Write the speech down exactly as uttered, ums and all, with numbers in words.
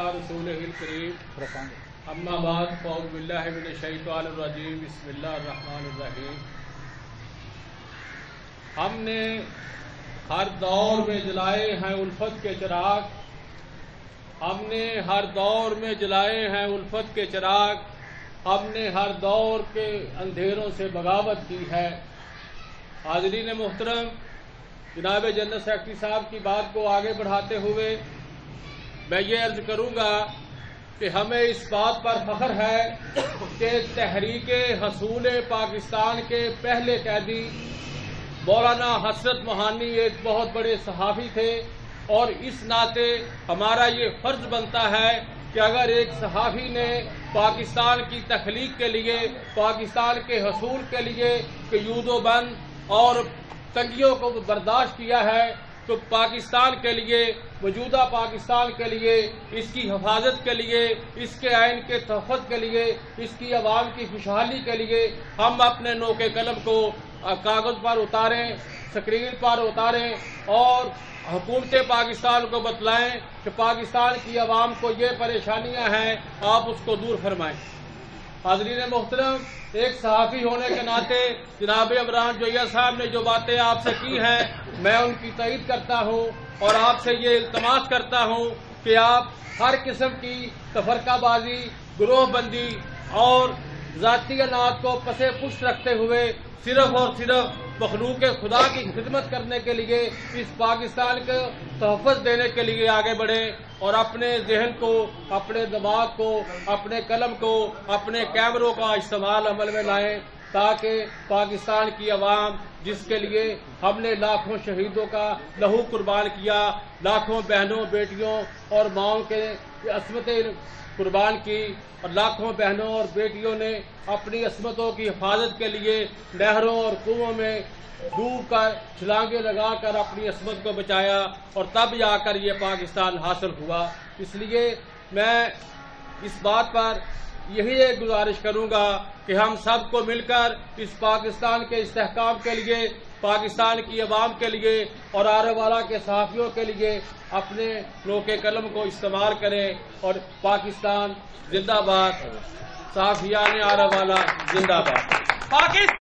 रसूलहिल-करीम अम्मा बाद फ़अऊज़ु बिल्लाहि मिनश-शैतानिर-रजीम बिस्मिल्लाहिर-रहमानिर-रहीम। हमने हर दौर में जलाए हैं उल्फत के चिराग, हमने हर दौर में जलाए हैं उल्फत के चिराग, हमने हर दौर के अंधेरों से बगावत की है। हाज़रीन मोहतरम, जनाब जनरल सेक्रेटरी साहब की बात को आगे बढ़ाते हुए मैं ये अर्ज करूंगा कि हमें इस बात पर फख्र है कि तहरीके हसूल पाकिस्तान के पहले कैदी मौलाना हसरत मोहानी एक बहुत बड़े सहाफ़ी थे, और इस नाते हमारा ये फर्ज बनता है कि अगर एक सहाफ़ी ने पाकिस्तान की तख्लीक के लिए, पाकिस्तान के हसूल के लिए क़यूदो बंद और तंगियों को बर्दाश्त किया है, तो पाकिस्तान के लिए, मौजूदा पाकिस्तान के लिए, इसकी हिफाजत के लिए, इसके आइन के तहफ़्फ़ुज़ के लिए, इसकी आवाम की खुशहाली के लिए हम अपने नोके कलम को कागज पर उतारें, स्क्रीन पर उतारें और हुकूमत पाकिस्तान को बतलाएं कि पाकिस्तान की आवाम को ये परेशानियां हैं, आप उसको दूर फरमाएं। हाज़रीन मोहतरम, एक सहाफ़ी होने के नाते जनाब इमरान जोइया साहब ने जो बातें आपसे की हैं, मैं उनकी तईद करता हूं और आपसे ये इल्तमास करता हूं कि आप हर किस्म की तफरकाबाजी, ग्रोहबंदी और ज़ाती अनाज को पसे पुष्ट रखते हुए सिर्फ और सिर्फ मखलूक खुदा की खिदमत करने के लिए, इस पाकिस्तान को तहफ़्फ़ुज़ देने के लिए आगे बढ़े और अपने जहन को, अपने दिमाग को, अपने कलम को, अपने कैमरों का इस्तेमाल अमल में लाएं, ताकि पाकिस्तान की आवाम, जिसके लिए हमने लाखों शहीदों का लहू कुर्बान किया, लाखों बहनों, बेटियों और माओं के असमतें कुर्बान की, और लाखों बहनों और बेटियों ने अपनी असमतों की हिफाजत के लिए नहरों और कुओं में डूब कर, छलांगे लगाकर अपनी असमत को बचाया, और तब जाकर ये पाकिस्तान हासिल हुआ। इसलिए मैं इस बात पर यही एक गुजारिश करूंगा कि हम सबको मिलकर इस पाकिस्तान के इस्तेहकाम के लिए, पाकिस्तान की आवाम के लिए और आने वाला के सहाफ़ियों के लिए अपने नोके कलम को इस्तेमाल करें, और पाकिस्तान जिंदाबाद, सहाफ़ियान आने वाला जिंदाबाद।